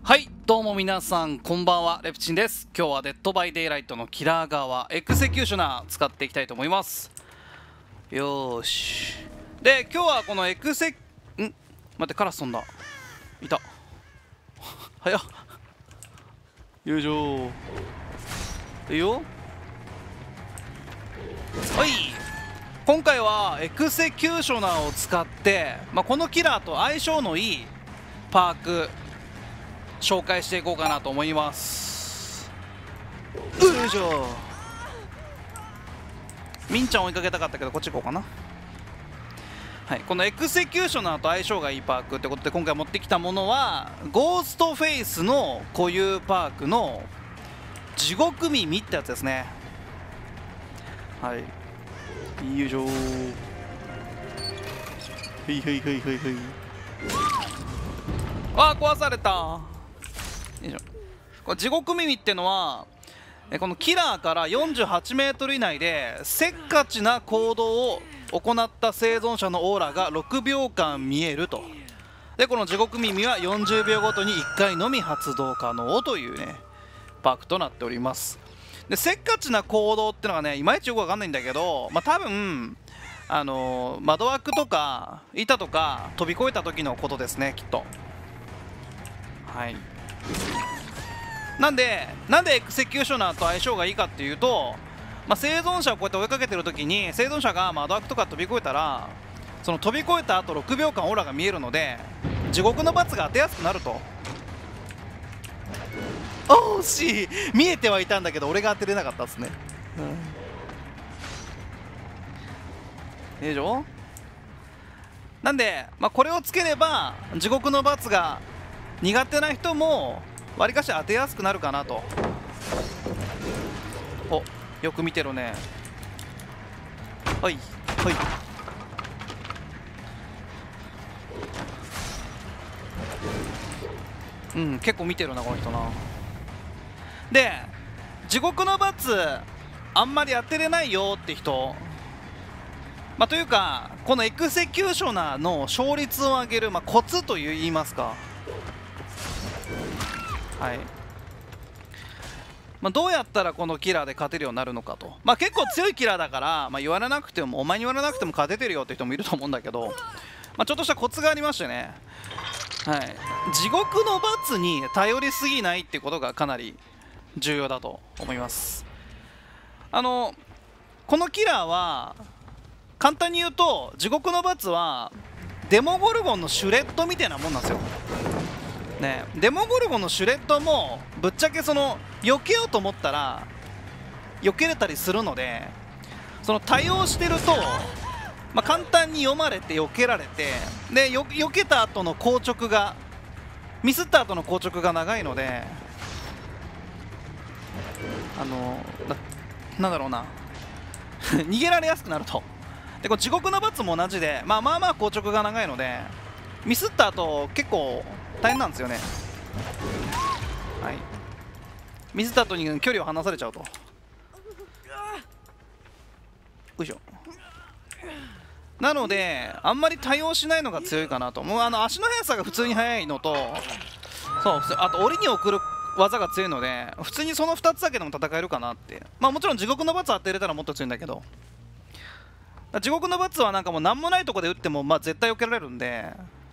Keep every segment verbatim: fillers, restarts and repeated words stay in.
はい、どうも皆さんこんばんは、レプチンです。今日はデッドバイデイライトのキラー側エクセキューショナー使っていきたいと思います。よーし。で、今日はこのエクセん待って、カラス飛んだ。いた。早っ。よいしょー。いいよ。はい。今回はエクセキューショナーを使って、まあ、このキラーと相性のいいパーク紹介していこうかなと思います。よいしょ。みんちゃん追いかけたかったけどこっち行こうかな。はい、このエクセキューショナーと相性がいいパークってことで今回持ってきたものはゴーストフェイスの固有パークの地獄耳ってやつですね。はい、よいしょ。はいはいはいはいはい。あー、壊された。よいしょ。これ地獄耳ってのはえこのキラーからよんじゅうはちメートル以内でせっかちな行動を行った生存者のオーラがろくびょうかん見えると。でこの地獄耳はよんじゅうびょうごとにいっかいのみ発動可能というねパークとなっております。でせっかちな行動ってのがねいまいちよくわかんないんだけど、まあ多分あのー、窓枠とか板とか飛び越えた時のことですね、きっと。はい。なんでなんでエクセキューショナーと相性がいいかっていうと、まあ、生存者をこうやって追いかけてる時に生存者が窓枠とか飛び越えたらその飛び越えた後ろくびょうかんオーラが見えるので地獄の罰が当てやすくなると。惜しい。見えてはいたんだけど俺が当てれなかったですね。うん、いいでしょ。なんで、まあ、これをつければ地獄の罰が苦手な人もわりかし当てやすくなるかなと。お、よく見てるね。はいはい。うん、結構見てるなこの人な。で地獄の罰あんまり当てれないよって人、まあ、というかこのエクセキューショナーの勝率を上げる、まあ、コツという言いますか。はい。まあ、どうやったらこのキラーで勝てるようになるのかと。まあ、結構強いキラーだから、まあ、言われなくてもお前に言われなくても勝ててるよって人もいると思うんだけど、まあ、ちょっとしたコツがありましてね、はい、地獄の罰に頼りすぎないっていうことがかなり重要だと思います。あのこのキラーは簡単に言うと地獄の罰はデモゴルゴンのシュレッドみたいなもんなんですよ。ね、デモゴルゴンのシュレッドもぶっちゃけその避けようと思ったら避けれたりするので、その対応してると、まあ、簡単に読まれて避けられて、でよ避けた後の硬直がミスった後の硬直が長いので、あのな、なんだろうな逃げられやすくなると。でこの地獄の罰も同じで、まあ、まあまあ硬直が長いのでミスった後結構大変なんですよね。はい、ミスった後に距離を離されちゃうと。よいしょ。なのであんまり対応しないのが強いかなと。もうあの足の速さが普通に速いのと、そうあと檻に送る技が強いので普通にそのふたつだけでも戦えるかなって。まあもちろん地獄の罰当てれたらもっと強いんだけど、地獄の罰はなんかもう何もないとこで打ってもまあ絶対避けられるんで、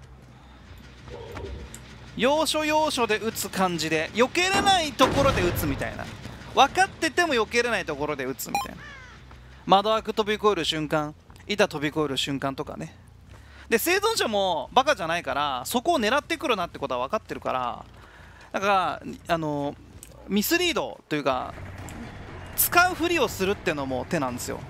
要所要所で打つ感じで避けれないところで打つみたいな、分かってても避けれないところで打つみたいな。窓枠飛び越える瞬間、板飛び越える瞬間とかね。で生存者もバカじゃないからそこを狙ってくるなってことは分かってるから、だからあのミスリードというか使うふりをするっていうのも手なんですよ。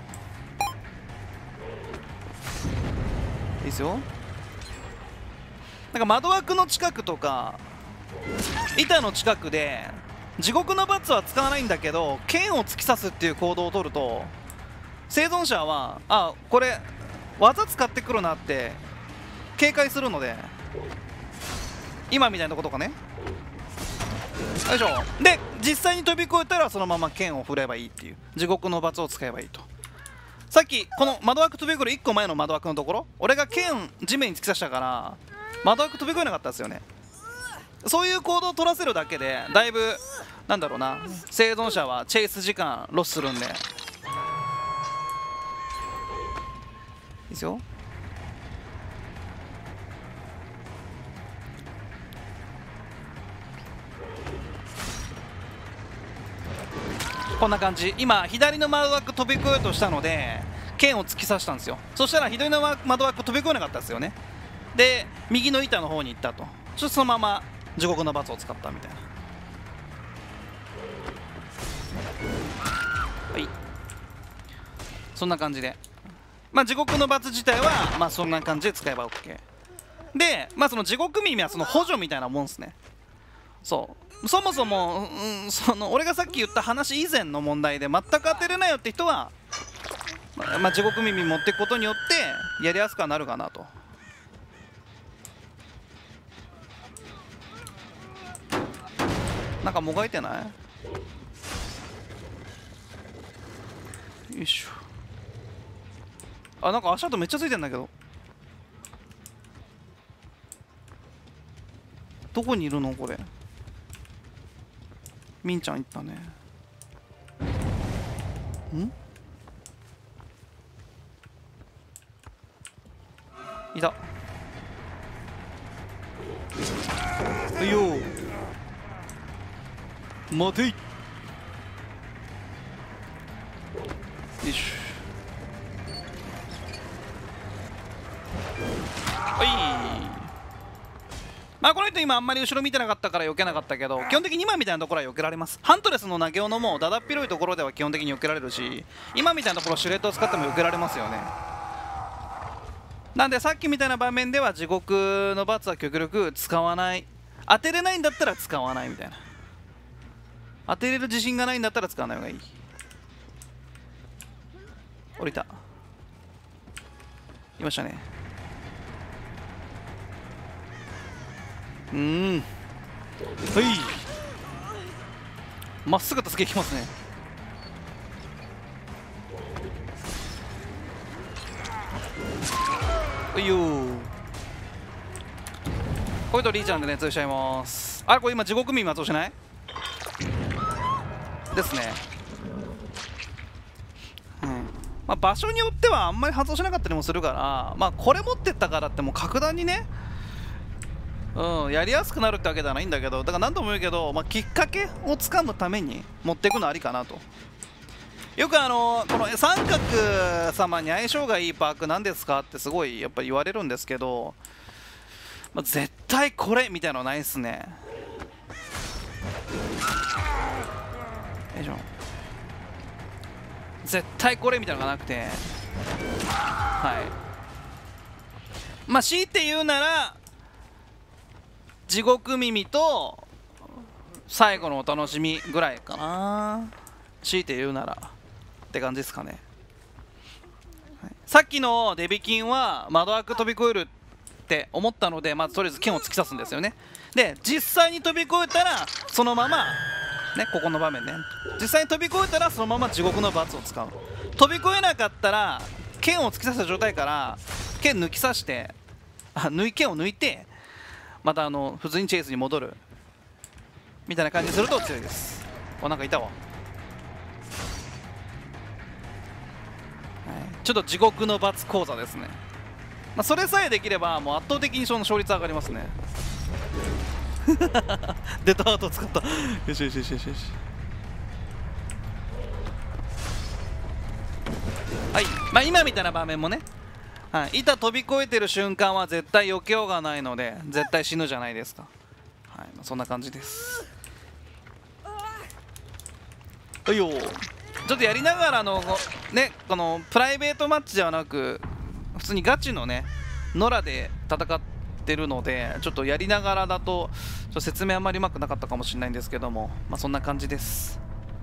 いいですよ。なんか窓枠の近くとか板の近くで地獄の罰は使わないんだけど剣を突き刺すっていう行動を取ると生存者はあこれ技使ってくるなって警戒するので、今みたいなことかね。よいしょ。で実際に飛び越えたらそのまま剣を振ればいいっていう地獄の罰を使えばいいと。さっきこの窓枠飛び越えるいっこまえの窓枠のところ俺が剣地面に突き刺したから窓枠飛び越えなかったですよね。 そういう行動を取らせるだけでだいぶなんだろうな、生存者はチェイス時間ロスするんでいいですよ。こんな感じ。今左の窓枠飛び越えようとしたので剣を突き刺したんですよ。そしたら左の窓枠飛び越えなかったですよね。で右の板の方に行ったと。そしてそのまま地獄の罰を使ったみたいな。はい、そんな感じで、まあ地獄の罰自体はまあそんな感じで使えば OK で、まあその地獄耳はその補助みたいなもんですね。そうそもそも、うん、その俺がさっき言った話以前の問題で全く当てれないよって人は、まあ、地獄耳持っていくことによってやりやすくはなるかなと。なんかもがいてない？よいしょ。あ、なんか足跡めっちゃついてんだけど、どこにいるのこれ。みんちゃん行ったね。んいた。はいよー、待てい。よいしょ。はい。まあこの人今あんまり後ろ見てなかったから避けなかったけど、基本的に今みたいなところは避けられます。ハントレスの投げ斧もだだっ広いところでは基本的に避けられるし、今みたいなところシュレッドを使っても避けられますよね。なんでさっきみたいな場面では地獄の罰は極力使わない。当てれないんだったら使わないみたいな。当てれる自信がないんだったら使わない方がいい。降りた。いましたね。うーん、はい、まっすぐ助けいきますね。はいよー、これとリーちゃんで熱しちゃいます。あれこれ今地獄耳松尾しないですね。うん、まあ、場所によってはあんまり発動しなかったりもするから、まあこれ持ってったからってもう格段にね、うん、やりやすくなるってわけではないんだけど、だから何度も言うけど、まあ、きっかけをつかむために持っていくのありかなと。よくあのこの三角様に相性がいいパークなんですかってすごいやっぱり言われるんですけど、まあ、絶対これみたいなのないっすね。よいしょ。絶対これみたいなのがなくて、はい、まあ強いて言うなら地獄耳と最後のお楽しみぐらいかな、強いて言うならって感じですかね。はい、さっきのデビキンは窓枠飛び越えるって思ったので、まずとりあえず剣を突き刺すんですよね。で実際に飛び越えたらそのままね、ここの場面ね、実際に飛び越えたらそのまま地獄の罰を使う。飛び越えなかったら剣を突き刺した状態から剣抜き刺して、あ抜い剣を抜いてまたあの普通にチェイスに戻るみたいな感じにすると強いです。お、なんかいたわ。はい、ちょっと地獄の罰講座ですね。まあ、それさえできればもう圧倒的にその勝率上がりますね。デッドハートを使った。よしよしよしよしよし。はい、まあ今みたいな場面もね、はい、板飛び越えてる瞬間は絶対避けようがないので絶対死ぬじゃないですか。はい、まあ、そんな感じです。はいよ、ちょっとやりながらのね、このプライベートマッチではなく普通にガチのね野良で戦ってるので、ちょっとやりながらだとちょっと説明あんまりうまくなかったかもしれないんですけども、まあそんな感じです。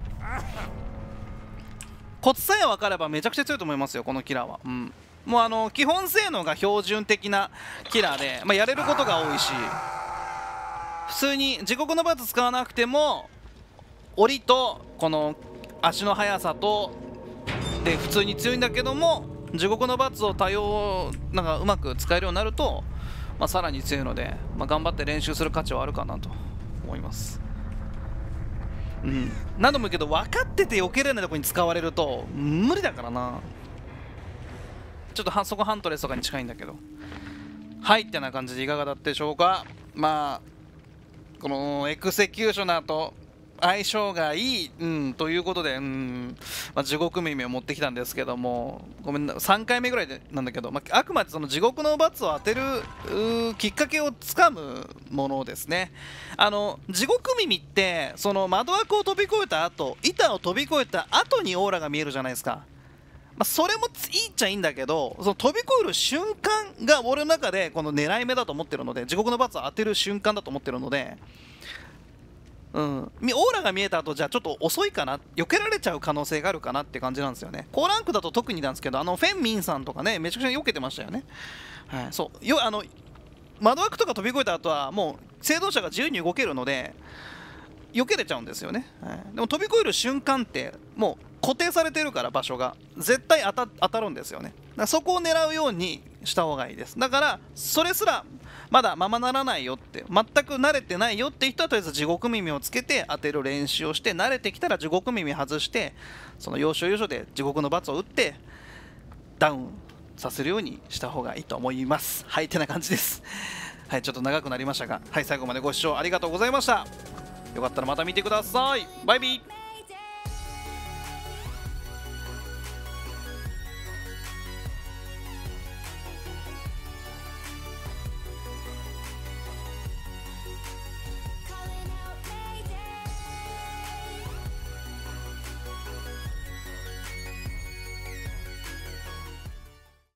コツさえ分かればめちゃくちゃ強いと思いますよこのキラーは。うん、もうあの基本性能が標準的なキラーで、まあ、やれることが多いし、普通に地獄の罰使わなくても降りとこの足の速さとで普通に強いんだけども、地獄の罰を多用なんかうまく使えるようになるとまあ、さらに強いので、まあ、頑張って練習する価値はあるかなと思います。うん、何度も言うけど分かってて避けれないところに使われると無理だからな。ちょっとそこハントレスとかに近いんだけど、はいってな感じでいかがだったでしょうか。まあこのエクセキューショナーと相性がいい、うん、ということで、うんまあ、地獄耳を持ってきたんですけども、ごめんなさんかいめぐらいでなんだけど、まあ、あくまでその地獄の罰を当てるきっかけをつかむものですね。あの地獄耳ってその窓枠を飛び越えた後、板を飛び越えた後にオーラが見えるじゃないですか。まあ、それもいいっちゃいいんだけど、その飛び越える瞬間が俺の中でこの狙い目だと思ってるので、地獄の罰を当てる瞬間だと思ってるので、うん、オーラが見えた後じゃあちょっと遅いかな、避けられちゃう可能性があるかなって感じなんですよね。高ランクだと特になんですけど、あのフェンミンさんとかね、めちゃくちゃ避けてましたよね。はい、そうよあの窓枠とか飛び越えた後はもう制動車が自由に動けるので避けれちゃうんですよね。はい、でも飛び越える瞬間ってもう固定されてるから場所が絶対当た、当たるんですよね。だからそこを狙うようにした方がいいです。だからそれすらまだままならないよって、全く慣れてないよって人はとりあえず地獄耳をつけて当てる練習をして、慣れてきたら地獄耳外してその要所要所で地獄の罰を打ってダウンさせるようにした方がいいと思います。はいってな感じです。はい、ちょっと長くなりましたが、はい、最後までご視聴ありがとうございました。よかったらまた見てください。バイビー。